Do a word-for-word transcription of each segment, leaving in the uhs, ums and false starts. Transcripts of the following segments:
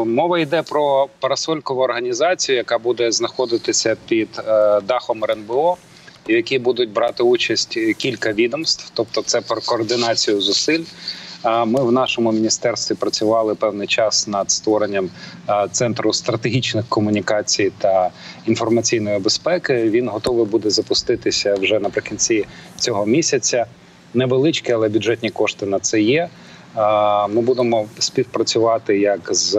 Мова йде про парасолькову організацію, яка буде знаходитися під е, дахом РНБО, в якій будуть брати участь кілька відомств, тобто це про координацію зусиль. Ми в нашому міністерстві працювали певний час над створенням Центру стратегічних комунікацій та інформаційної безпеки. Він готовий буде запуститися вже наприкінці цього місяця. Невеличкі, але бюджетні кошти на це є. Ми будемо співпрацювати як з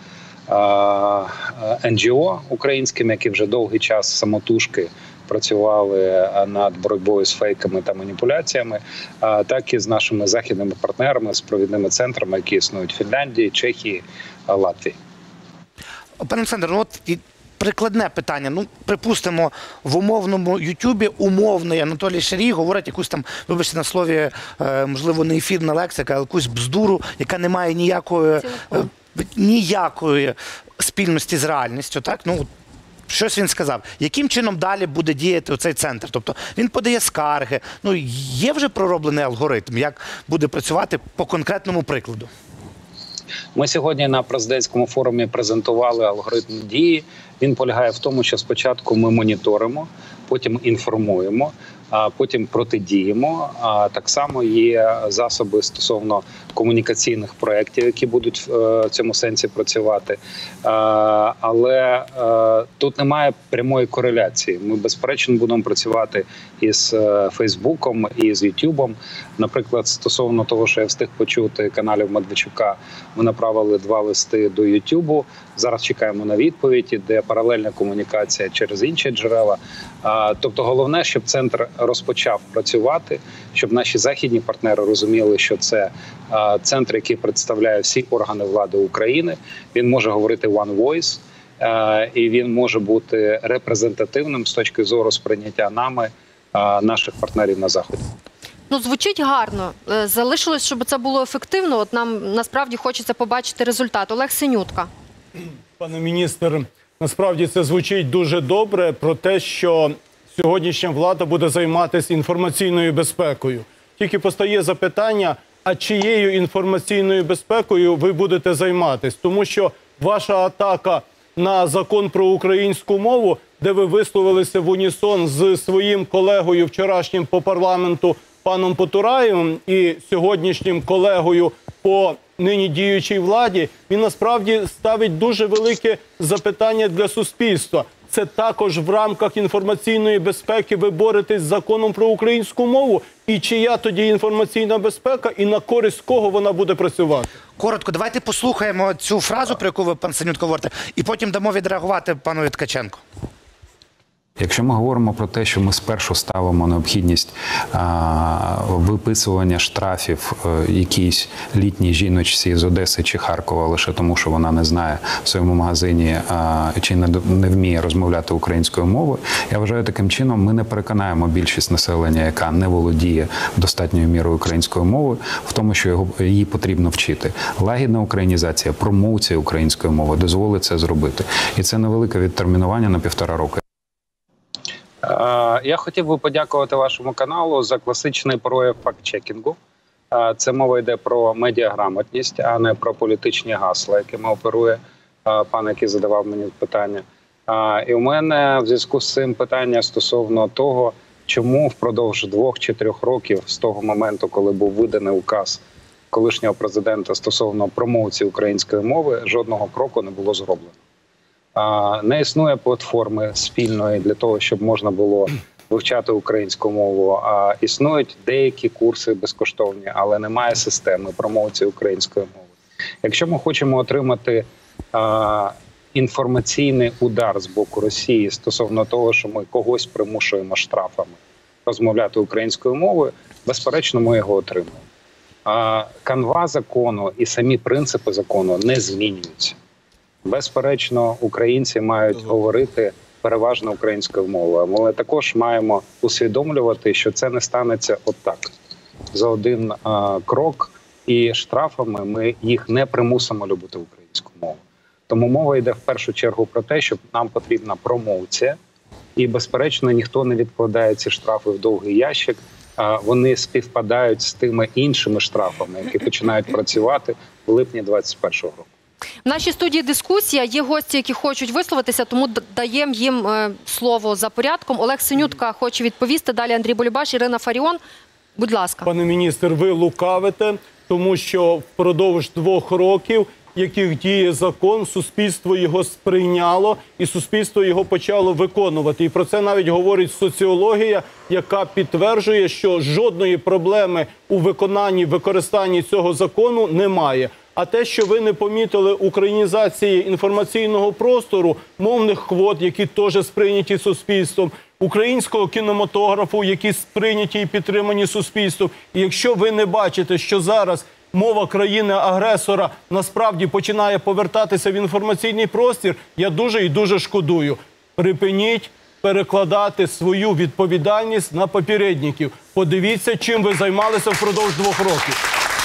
ен джі о українськими, які вже довгий час самотужки працювали над боротьбою з фейками та маніпуляціями, так і з нашими західними партнерами, з провідними центрами, які існують в Фінляндії, Чехії, Латвії. Пане Олександре, ну от і прикладне питання. Ну, припустимо, в умовному Ютубі умовний Анатолій Шарій говорить якусь там, вибачте на слові, можливо, не ефірна лексика, а якусь бздуру, яка не має ніякої, ніякої спільності з реальністю, так? Ну, щось він сказав. Яким чином далі буде діяти цей центр? Тобто він подає скарги. Ну, є вже пророблений алгоритм, як буде працювати по конкретному прикладу? Ми сьогодні на президентському форумі презентували алгоритм дії. Він полягає в тому, що спочатку ми моніторимо, потім інформуємо, а потім протидіємо. А так само є засоби стосовно комунікаційних проєктів, які будуть в цьому сенсі працювати. Але тут немає прямої кореляції. Ми, безперечно, будемо працювати із Фейсбуком, і з Ютубом. Наприклад, стосовно того, що я встиг почути каналів Медведчука, ми направили два листи до Ютубу. Зараз чекаємо на відповідь, де паралельна комунікація через інші джерела. Тобто головне, щоб центр розпочав працювати, щоб наші західні партнери розуміли, що це центр, який представляє всі органи влади України. Він може говорити one voice, і він може бути репрезентативним з точки зору сприйняття нами наших партнерів на Заході. Ну, звучить гарно. Залишилось, щоб це було ефективно. От нам насправді хочеться побачити результат. Олег Синютка. Пане міністр, насправді це звучить дуже добре про те, що сьогоднішня влада буде займатися інформаційною безпекою. Тільки постає запитання, а чиєю інформаційною безпекою ви будете займатися? Тому що ваша атака на закон про українську мову, де ви висловилися в унісон з своїм колегою вчорашнім по парламенту паном Потураєвим і сьогоднішнім колегою по нині діючій владі, він насправді ставить дуже велике запитання для суспільства. Це також в рамках інформаційної безпеки ви боретесь з законом про українську мову? І чия тоді інформаційна безпека, і на користь кого вона буде працювати? Коротко, давайте послухаємо цю фразу, про яку ви, пан Синютка, говорите, і потім дамо відреагувати пану Ткаченку. Якщо ми говоримо про те, що ми спершу ставимо необхідність а, виписування штрафів а, якійсь літній жіночці з Одеси чи Харкова лише тому, що вона не знає в своєму магазині а, чи не, не вміє розмовляти українською мовою, я вважаю, таким чином ми не переконаємо більшість населення, яка не володіє достатньою мірою українською мовою, в тому, що його, її потрібно вчити. Лагідна українізація, промоція української мови дозволить це зробити. І це невелике відтермінування на півтора року. Я хотів би подякувати вашому каналу за класичний прояв факт-чекінгу. Це мова йде про медіаграмотність, а не про політичні гасла, якими оперує пан, який задавав мені питання. І у мене в зв'язку з цим питання стосовно того, чому впродовж двох чи трьох років з того моменту, коли був виданий указ колишнього президента стосовно промоції української мови, жодного кроку не було зроблено. Не існує платформи спільної для того, щоб можна було вивчати українську мову. А існують деякі курси безкоштовні, але немає системи промоції української мови. Якщо ми хочемо отримати а, інформаційний удар з боку Росії стосовно того, що ми когось примушуємо штрафами розмовляти українською мовою, безперечно, ми його отримаємо. А канва закону і самі принципи закону не змінюються. Безперечно, українці мають говорити переважно українською мовою, але також маємо усвідомлювати, що це не станеться отак. За один а, крок і штрафами ми їх не примусимо любити українську мову. Тому мова йде в першу чергу про те, що нам потрібна промоція, і, безперечно, ніхто не відкладає ці штрафи в довгий ящик, а вони співпадають з тими іншими штрафами, які починають працювати в липні двадцять першого року. В нашій студії дискусія. Є гості, які хочуть висловитися, тому д- даємо їм е, слово за порядком. Олег Синютка хоче відповісти, далі Андрій Булібаш, Ірина Фаріон. Будь ласка. Пане міністр, ви лукавите, тому що впродовж двох років, яких діє закон, суспільство його сприйняло і суспільство його почало виконувати. І про це навіть говорить соціологія, яка підтверджує, що жодної проблеми у виконанні, використанні цього закону немає. А те, що ви не помітили українізації інформаційного простору, мовних квот, які теж сприйняті суспільством, українського кінематографу, які сприйняті і підтримані суспільством. І якщо ви не бачите, що зараз мова країни-агресора насправді починає повертатися в інформаційний простір, я дуже і дуже шкодую. Припиніть перекладати свою відповідальність на попередників. Подивіться, чим ви займалися впродовж двох років.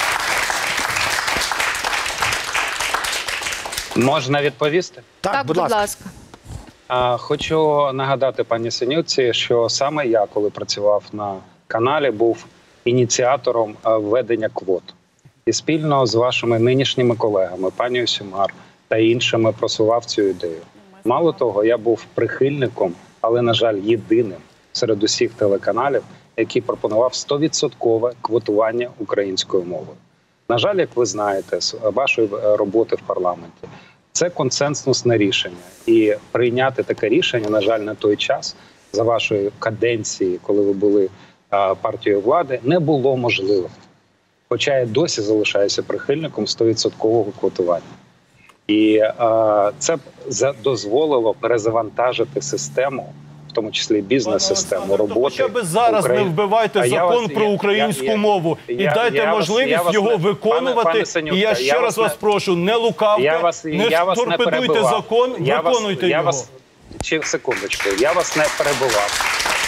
Можна відповісти? Так, Так, будь ласка. А, Хочу нагадати пані Синютці, що саме я, коли працював на каналі, був ініціатором а, введення квот. І спільно з вашими нинішніми колегами, пані Сюмар та іншими, просував цю ідею. Мало того, я був прихильником, але, на жаль, єдиним серед усіх телеканалів, який пропонував сто відсотків квотування українською мовою. На жаль, як ви знаєте, з вашої роботи в парламенті, це консенсусне рішення. І прийняти таке рішення, на жаль, на той час, за вашої каденції, коли ви були а, партією влади, не було можливо. Хоча я досі залишаюся прихильником сто відсотків квотування. І а, це б за- дозволило перезавантажити систему, в тому числі бізнес-систему, роботи. Хоча б зараз Украї- не вбивайте А я закон вас- про я- українську я- я- мову і я- дайте я вас- можливість я вас його не- виконувати. Пане- пане Синютка, і я я ще раз вас вас не- прошу, не лукавте, Я вас, не я вас не торпедуйте перебивав. закон, я виконуйте вас, я його. вас, чи, секундочку, я вас не перебивав.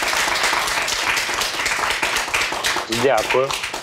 Дякую.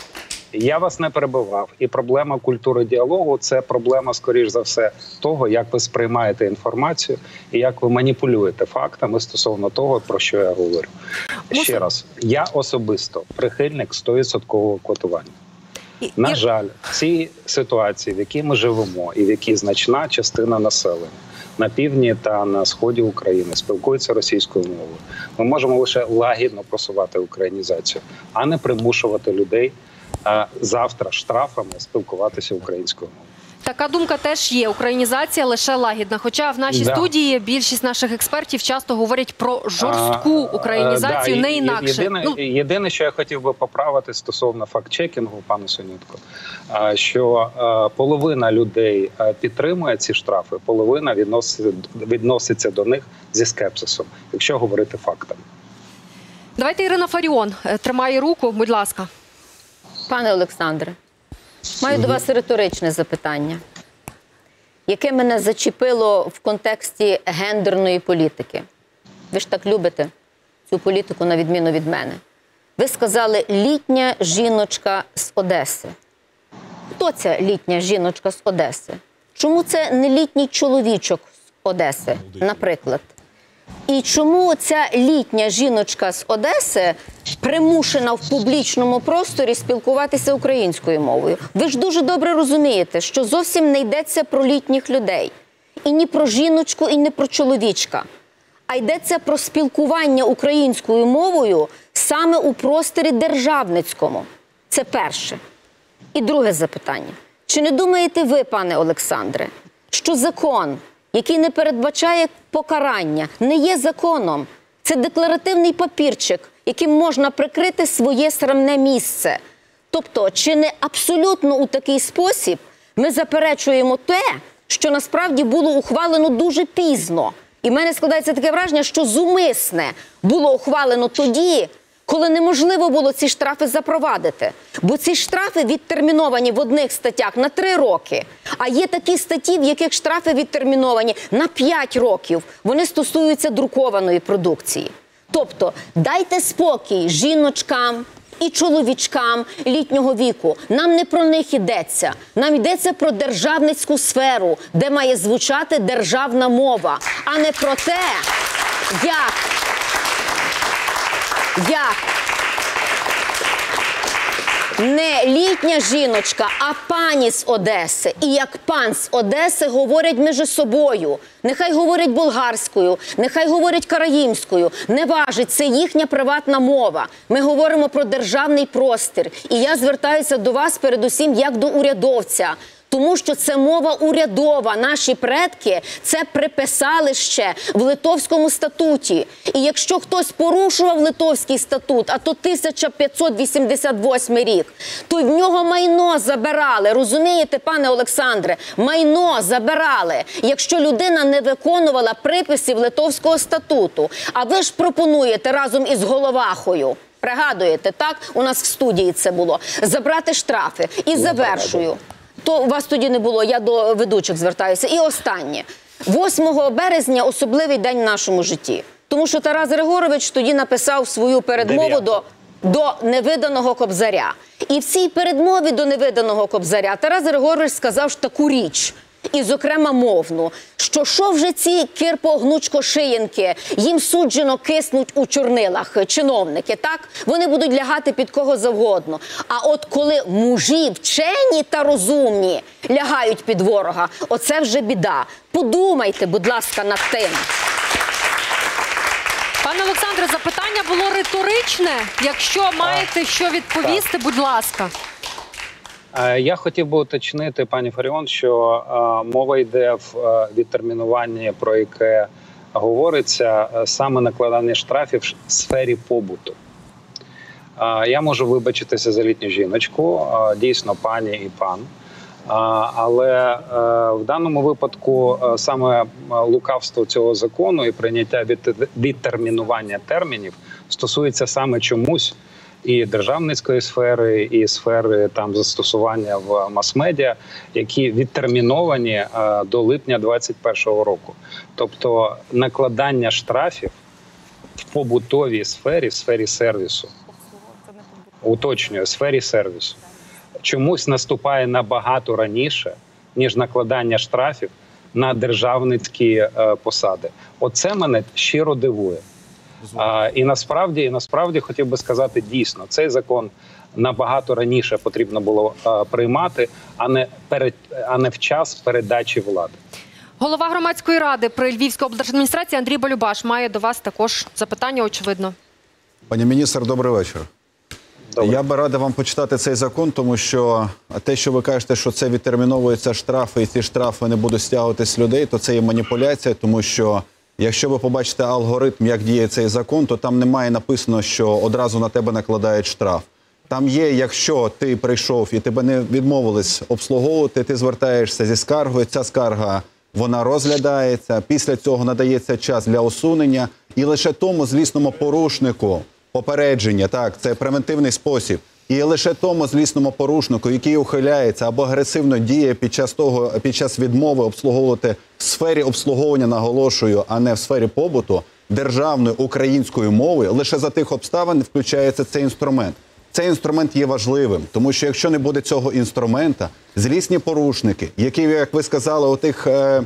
Я вас не перебивав. І проблема культури діалогу – це проблема, скоріш за все, того, як ви сприймаєте інформацію і як ви маніпулюєте фактами стосовно того, про що я говорю. Ще раз, я особисто прихильник сто відсотків квотування. І- На і- жаль, в цій ситуації, в якій ми живемо, і в якій значна частина населення на півдні та на сході України спілкується російською мовою, ми можемо лише лагідно просувати українізацію, а не примушувати людей а, завтра штрафами спілкуватися українською мовою. Така думка теж є. Українізація лише лагідна. Хоча в нашій Да. студії більшість наших експертів часто говорять про жорстку А, українізацію, е, да, не і- інакше. Єдине, Ну, єдине, що я хотів би поправити стосовно факт-чекінгу, пане Синютко, а, що а, половина людей а, підтримує ці штрафи, половина відноситься, відноситься до них зі скепсисом, якщо говорити фактами. давайте Ірина Фаріон е, тримає руку, будь ласка. Пане Олександре, маю до вас риторичне запитання, яке мене зачепило в контексті гендерної політики. Ви ж так любите цю політику, на відміну від мене. Ви сказали «літня жіночка з Одеси». Хто ця літня жіночка з Одеси? Чому це не літній чоловічок з Одеси, наприклад? І чому ця літня жіночка з Одеси примушена в публічному просторі спілкуватися українською мовою? Ви ж дуже добре розумієте, що зовсім не йдеться про літніх людей. І ні про жіночку, і не про чоловічка. А йдеться про спілкування українською мовою саме у просторі державницькому. Це перше. І друге запитання. Чи не думаєте ви, пане Олександре, що закон, який не передбачає покарання, не є законом? Це декларативний папірчик, яким можна прикрити своє срамне місце. Тобто, чи не абсолютно у такий спосіб ми заперечуємо те, що насправді було ухвалено дуже пізно. І в мене складається таке враження, що зумисне було ухвалено тоді, коли неможливо було ці штрафи запровадити. Бо ці штрафи відтерміновані в одних статтях на три роки, а є такі статті, в яких штрафи відтерміновані на п'ять років. Вони стосуються друкованої продукції. Тобто, дайте спокій жіночкам і чоловічкам літнього віку. Нам не про них йдеться. Нам йдеться про державницьку сферу, де має звучати державна мова, а не про те, як, як не літня жіночка, а пані з Одеси. І як пан з Одеси говорять між собою. Нехай говорять болгарською, нехай говорять караїмською. Не важить, це їхня приватна мова. Ми говоримо про державний простір. І я звертаюся до вас передусім як до урядовця. Тому що це мова урядова. Наші предки це приписали ще в Литовському статуті. І якщо хтось порушував Литовський статут, а то тисяча п'ятсот вісімдесят восьмий рік, то в нього майно забирали. Розумієте, пане Олександре? Майно забирали, якщо людина не виконувала приписів Литовського статуту. А ви ж пропонуєте разом із Головахою, пригадуєте, так? У нас в студії це було. Забрати штрафи. І завершую. То у вас тоді не було, я до ведучих звертаюся. І останнє. восьмого березня особливий день в нашому житті. Тому що Тарас Григорович тоді написав свою передмову до, до невиданого Кобзаря. І в цій передмові до невиданого Кобзаря Тарас Григорович сказав ж таку річ, і, зокрема, мовну, що що вже ці кирпо-гнучко-шиєнки, їм суджено киснуть у чорнилах, чиновники, так? Вони будуть лягати під кого завгодно. А от коли мужі вчені та розумні лягають під ворога, оце вже біда. Подумайте, будь ласка, над тим. Пане Олександре, запитання було риторичне. Якщо маєте що відповісти, будь ласка. Я хотів би уточнити, пані Фаріон, що е, мова йде в е, відтермінуванні, про яке говориться, е, саме накладання штрафів в сфері побуту. Е, я можу вибачитися за літню жіночку, е, дійсно пані і пан. Е, але е, в даному випадку е, саме лукавство цього закону і прийняття від, відтермінування термінів стосується саме чомусь і державницької сфери, і сфери там застосування в мас-медіа, які відтерміновані е, до липня двадцять першого року. Тобто накладання штрафів в побутовій сфері, в сфері сервісу, уточнюю, в сфері сервісу, чомусь наступає набагато раніше, ніж накладання штрафів на державницькі е, посади. Оце мене щиро дивує. А, і насправді, і насправді хотів би сказати, дійсно, цей закон набагато раніше потрібно було а, приймати, а не перед, а не в час передачі влади. Голова громадської ради при Львівській облдержадміністрації Андрій Болюбаш має до вас також запитання, очевидно. Пані міністр, добрий вечір. Добре. Я би радий вам почитати цей закон, тому що те, що ви кажете, що це відтерміновуються штрафи, і ці штрафи не будуть стягувати з людей, то це є маніпуляція, тому що якщо ви побачите алгоритм, як діє цей закон, то там немає написано, що одразу на тебе накладають штраф. Там є, якщо ти прийшов і тебе не відмовились обслуговувати, ти звертаєшся зі скаргою, ця скарга, вона розглядається, після цього надається час для усунення, і лише тому злісному порушнику попередження, так, це превентивний спосіб, і лише тому злісному порушнику, який ухиляється або агресивно діє під час того, під час відмови обслуговувати в сфері обслуговування, наголошую, а не в сфері побуту, державною українською мовою, лише за тих обставин включається цей інструмент. Цей інструмент є важливим, тому що якщо не буде цього інструмента, злісні порушники, які, як ви сказали, у тих е,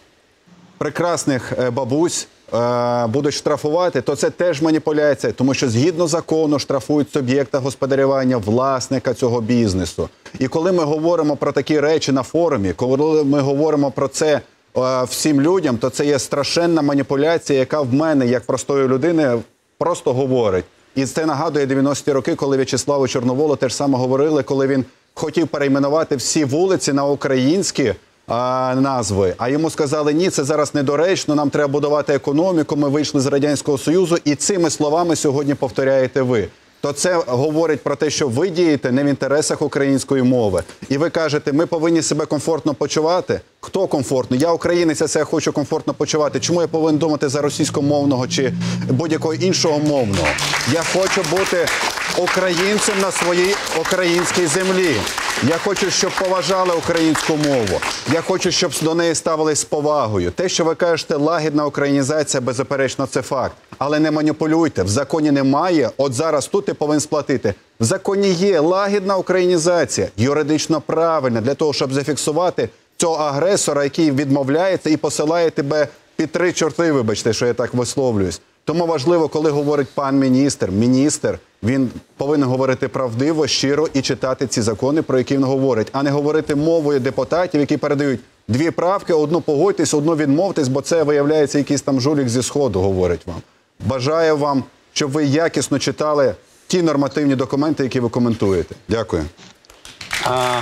прекрасних е, бабусь, будуть штрафувати, то це теж маніпуляція, тому що згідно закону штрафують суб'єкта господарювання, власника цього бізнесу. І коли ми говоримо про такі речі на форумі, коли ми говоримо про це всім людям, то це є страшенна маніпуляція, яка в мене, як простої людини, просто говорить. І це нагадує дев'яності роки, коли В'ячеславу Чорноволу теж саме говорили, коли він хотів перейменувати всі вулиці на українські А, назви. А йому сказали, ні, це зараз недоречно, нам треба будувати економіку, ми вийшли з Радянського Союзу, і цими словами сьогодні повторяєте ви. То це говорить про те, що ви дієте не в інтересах української мови. І ви кажете, ми повинні себе комфортно почувати. Хто комфортно? Я українець, я себе хочу комфортно почувати. Чому я повинен думати за російськомовного чи будь-якого іншого мовного? Я хочу бути українцем на своїй українській землі. Я хочу, щоб поважали українську мову. Я хочу, щоб до неї ставились з повагою. Те, що ви кажете, лагідна українізація, беззаперечно, це факт. Але не маніпулюйте. В законі немає, от зараз тут ти повинен сплатити. В законі є лагідна українізація, юридично правильна, для того, щоб зафіксувати цього агресора, який відмовляється і посилає тебе під три чорти, вибачте, що я так висловлююсь. Тому важливо, коли говорить пан міністр, міністр, він повинен говорити правдиво, щиро і читати ці закони, про які він говорить, а не говорити мовою депутатів, які передають дві правки, одну погодьтесь, одну відмовтесь, бо це, виявляється, якийсь там жулік зі Сходу говорить вам. Бажаю вам, щоб ви якісно читали ті нормативні документи, які ви коментуєте. Дякую. А, а...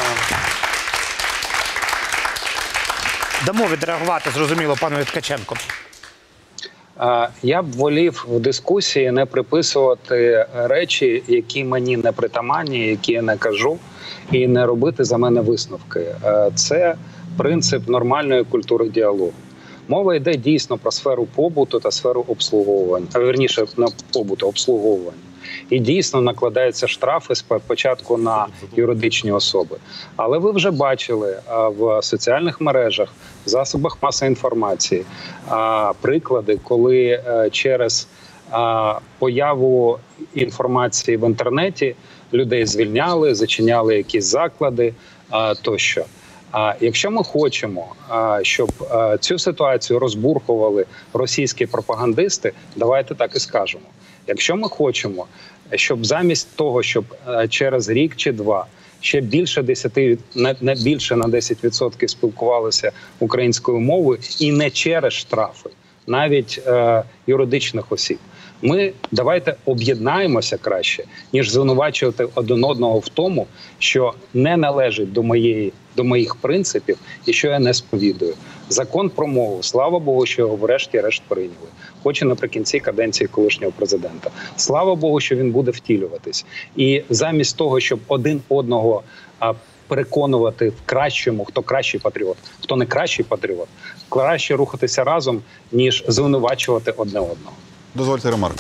Дамо відреагувати, зрозуміло, пану Ткаченку. Я б волів в дискусії не приписувати речі, які мені не притаманні, які я не кажу, і не робити за мене висновки. Це принцип нормальної культури діалогу. Мова йде дійсно про сферу побуту та сферу обслуговування, а вірніше на побуту, обслуговування. І дійсно накладаються штрафи спочатку на юридичні особи. Але ви вже бачили в соціальних мережах, в засобах масової інформації приклади, коли через появу інформації в інтернеті людей звільняли, зачиняли якісь заклади тощо. А якщо ми хочемо, щоб цю ситуацію розбурхували російські пропагандисти, давайте так і скажемо. Якщо ми хочемо, щоб замість того, щоб через рік чи два ще більше десяти, не більше на десять відсотків спілкувалися українською мовою і не через штрафи, навіть е, юридичних осіб, ми давайте об'єднаємося краще, ніж звинувачувати один одного в тому, що не належить до моєї, до моїх принципів і що я не сповідую. Закон про мову, слава Богу, що його врешті-решт прийняли. Хоч і наприкінці каденції колишнього президента. Слава Богу, що він буде втілюватись. І замість того, щоб один одного а, переконувати в кращому, хто кращий патріот, хто не кращий патріот, краще рухатися разом, ніж звинувачувати одне одного. Дозвольте ремарку.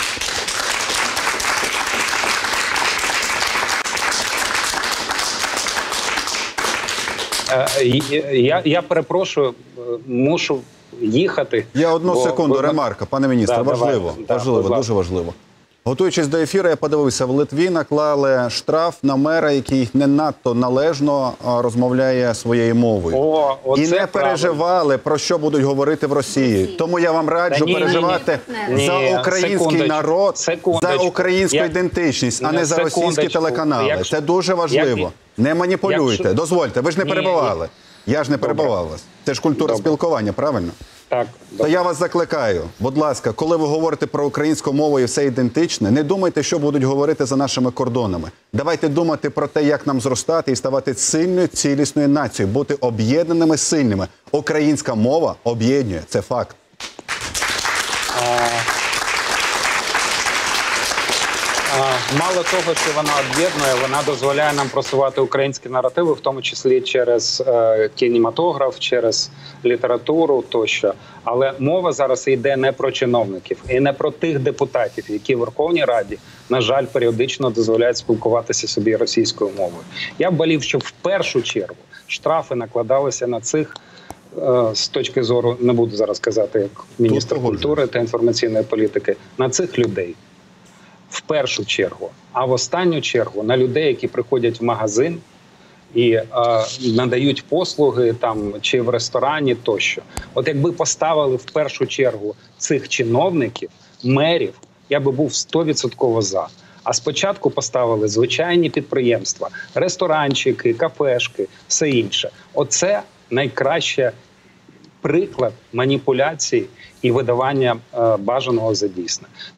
Я, я перепрошую, мушу їхати. Я одну бо, секунду, бо... ремарка, пане міністре, да, важливо, давай, важливо, да, дуже важливо. Готуючись до ефіру, я подивився, в Литві наклали штраф на мера, який не надто належно розмовляє своєю мовою. О, і не переживали, про що будуть говорити в Росії. Тому я вам раджу ні, переживати ні, ні. за Ні, український секундочку, народ, секундочку. за українську Я... ідентичність, а не за російські Секундочку. телеканали. Якщо... Це дуже важливо. Як... Не маніпулюйте. Якщо... Дозвольте, ви ж не ні, перебивали. Ні. Я ж не перебивав вас. Це ж культура Добре. спілкування, правильно? Так. То я вас закликаю, будь ласка, коли ви говорите про українську мову і все ідентичне, не думайте, що будуть говорити за нашими кордонами. Давайте думати про те, як нам зростати і ставати сильною, цілісною нацією, бути об'єднаними, сильними. Українська мова об'єднує, це факт. А... Мало того, що вона об'єднує, вона дозволяє нам просувати українські наративи, в тому числі через е, кінематограф, через літературу тощо. Але мова зараз йде не про чиновників і не про тих депутатів, які в Верховній Раді, на жаль, періодично дозволяють спілкуватися собі російською мовою. Я б волів, щоб в першу чергу штрафи накладалися на цих, е, з точки зору, не буду зараз казати, як міністр культури та інформаційної політики, на цих людей. В першу чергу, а в останню чергу на людей, які приходять в магазин і е, надають послуги там чи в ресторані тощо. От якби поставили в першу чергу цих чиновників, мерів, я би був сто відсотків за. А спочатку поставили звичайні підприємства, ресторанчики, кафешки, все інше. Оце найкраще приклад маніпуляції і видавання е, бажаного за дійсне.